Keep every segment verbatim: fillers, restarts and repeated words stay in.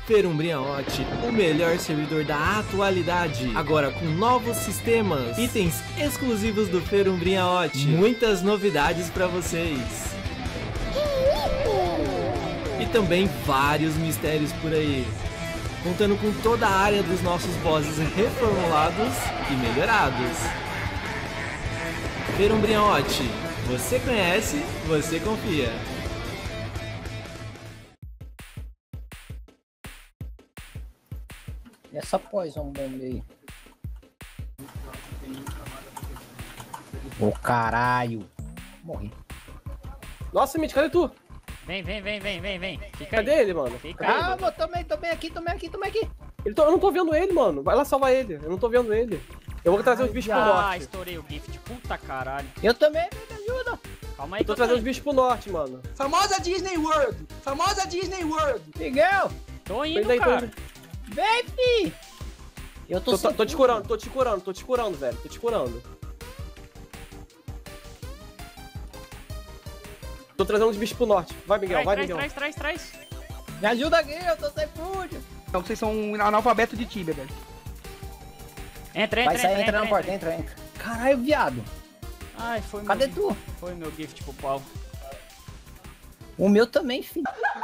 Ferumbrinhaote, o melhor servidor da atualidade, agora com novos sistemas, itens exclusivos do Ferumbrinhaote, muitas novidades para vocês. E também vários mistérios por aí, contando com toda a área dos nossos bosses reformulados e melhorados. Ferumbrinhaote, você conhece, você confia. E essa poison bomba aí? Ô caralho! Morri. Nossa, Mitch, cadê tu? Vem, vem, vem, vem, vem, vem. Fica Cadê aí. ele, mano? Fica aí, Ah, mano. eu tomei, tomei aqui, tomei aqui, tomei aqui, tomei aqui. Ele tô, eu não tô vendo ele, mano. Vai lá salvar ele. Eu não tô vendo ele. Eu vou trazer os bichos pro Ah, norte. estourei o gift. Puta caralho. Eu também, me ajuda. Calma aí, Eu tô que trazendo os indo. bichos pro norte, mano. Famosa Disney World! Famosa Disney World! Miguel, Tô Tô indo, indo aí, tô cara. indo. vem, fi. Eu tô, Tô, sem tô, tô te tudo. curando, tô te curando, tô te curando, velho. Tô te curando. Tô trazendo os bichos pro norte. Vai, Miguel, Traz, vai, traz, Miguel. traz, traz, traz. Me ajuda aqui, eu tô sem food. Então vocês são um analfabeto de Tibia, velho. Entra, entra, Vai sair, entra, entra na entra, porta, entra, entra. Caralho, viado. Ai, foi Cadê meu, tu? Foi meu gift pro pau. O meu também, filho.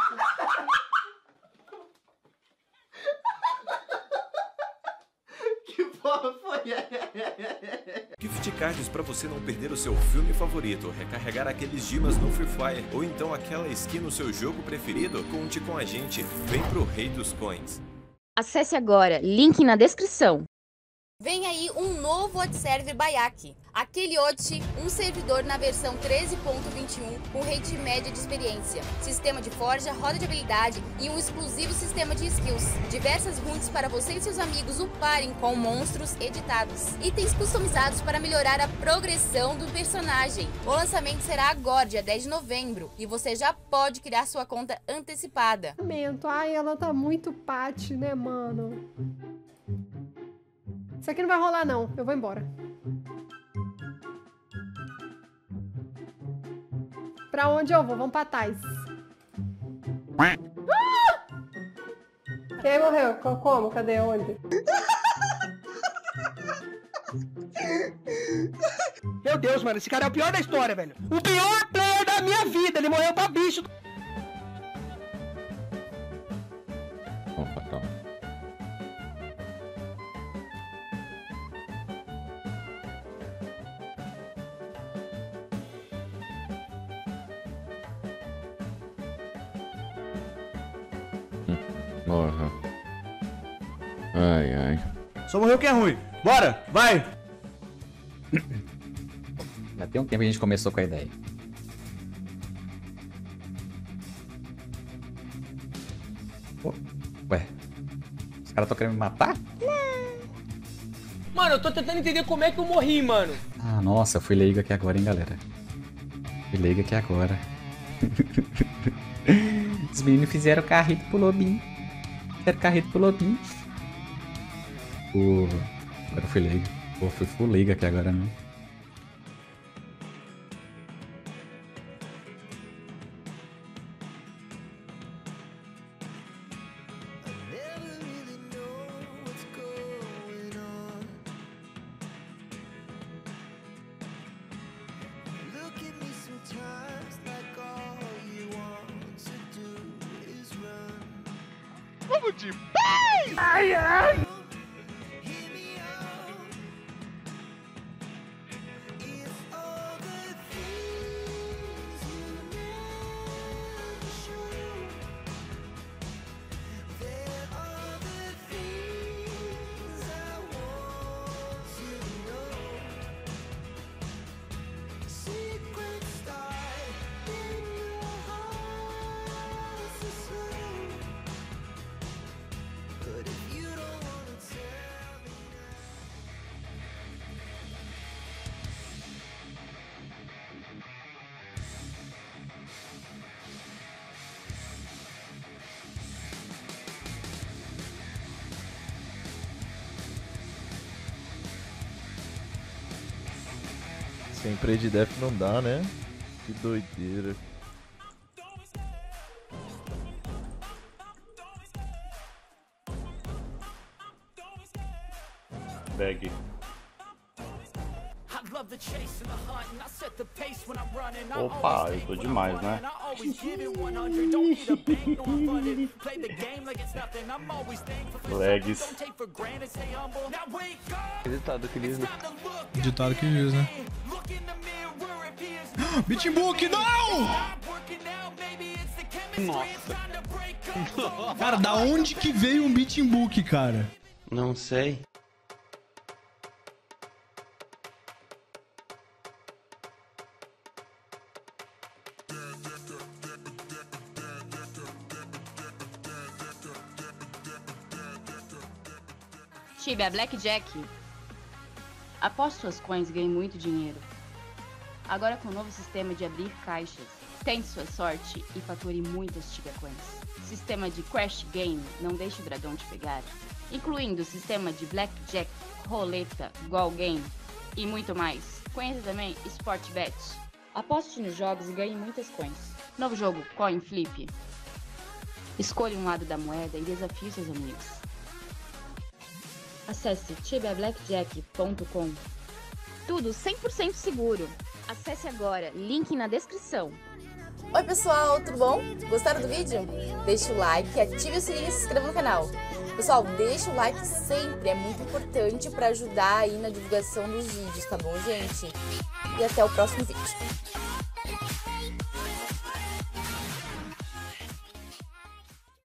Que porra foi? Gift cards para você não perder o seu filme favorito, recarregar aqueles dimas no Free Fire ou então aquela skin no seu jogo preferido? Conte com a gente, vem pro Rei dos Coins. Acesse agora, link na descrição. Vem aí um novo Hot Server Bayaki. Aquele Hot, um servidor na versão treze ponto vinte e um com rate média de experiência, sistema de forja, roda de habilidade e um exclusivo sistema de skills. Diversas runes para você e seus amigos uparem com monstros editados. Itens customizados para melhorar a progressão do personagem. O lançamento será agora, dia dez de novembro, e você já pode criar sua conta antecipada. Ai, ela tá muito pate, né, mano? Isso aqui não vai rolar, não. Eu vou embora. Pra onde eu vou? Vamos pra trás. Ah! Quem morreu? Como? Cadê? Onde? Meu Deus, mano, esse cara é o pior da história, velho. O pior player da minha vida, ele morreu pra bicho. Opa, calma. Porra. Ai, ai. Só morreu quem é ruim. Bora, vai! Já tem um tempo que a gente começou com a ideia. Pô, ué, os caras estão querendo me matar? Mano, eu tô tentando entender como é que eu morri, mano. Ah, nossa, eu fui leigo aqui agora, hein, galera. Fui leigo aqui agora. Os meninos fizeram carrito pro lobinho. Fizeram carrito pro lobinho. Pô, agora eu fui leigo. Pô, fui full leigo aqui agora, né? Vamos de paz! Ai, ai! Sem play de def não dá, né? Que doideira. bag. Opa, eu tô demais, né? Legs. Ditado que diz, né? Ditado que diz, né? Beatbook, não! Nossa. Cara, da onde que veio um beatbook, cara? Não sei. Tibia Blackjack. Após suas coins, ganhe muito dinheiro. Agora com o novo sistema de abrir caixas, tente sua sorte e fature muitas Tibia Coins. Sistema de Crash Game, não deixe o dragão te pegar. Incluindo o sistema de Blackjack, Roleta, Goal Game e muito mais. Conheça também Sportbet. Aposte nos jogos e ganhe muitas coins. Novo jogo, Coin Flip. Escolha um lado da moeda e desafie seus amigos. Acesse tibia blackjack ponto com. Tudo cem por cento seguro. Acesse agora, link na descrição. Oi pessoal, tudo bom? Gostaram do vídeo? Deixa o like, ative o sininho e se inscreva no canal. Pessoal, deixa o like sempre, é muito importante para ajudar aí na divulgação dos vídeos, tá bom, gente? E até o próximo vídeo.